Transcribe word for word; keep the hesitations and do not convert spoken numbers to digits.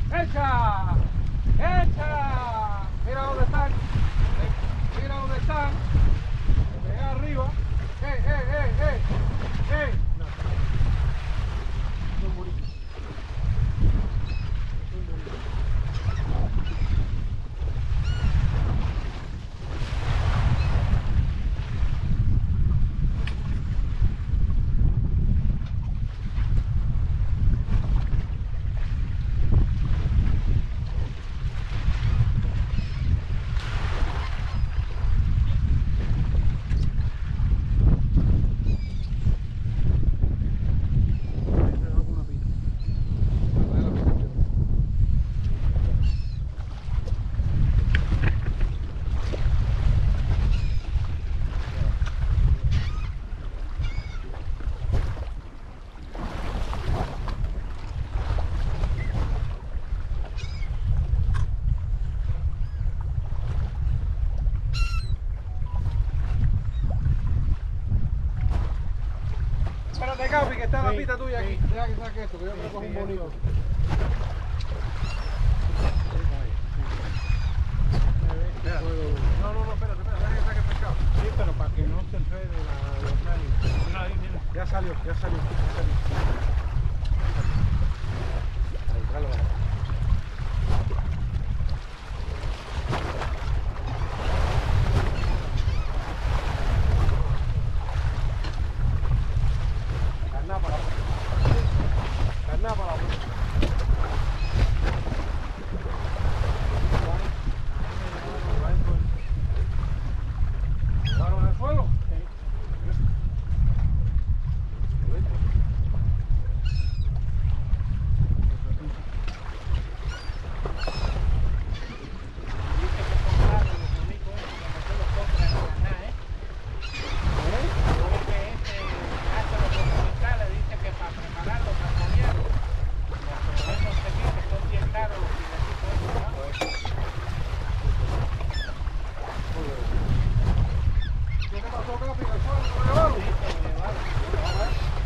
¡Echa! ¡Echa! Mira dónde están. Mira dónde están. Ve arriba. ¡Ey, ey, ey, ey! ¡Ey! Son bonitos. Son bonitos. Espérate, Capi, que está la pita tuya aquí. Deja que saque esto, que yo me cojo un bonito. No, no, no, espérate, espérate, deja que saque el pescado. Sí, pero para que no se enrede la, los medios. Mira ahí, mira. Ya salió, ya salió, ya salió. Ahí, tráelo, tráelo. Carná para la Carná para la ¿Llevaron en el suelo? ¿Qué te pasó, Capi? ¿En el suelo? ¿Lo llevaron? Sí, lo llevaron.